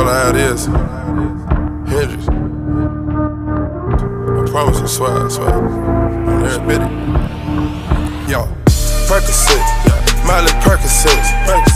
all I had is Hendrix. I promise I swear, on every bit. Yo, Percocet, Miley Percocet.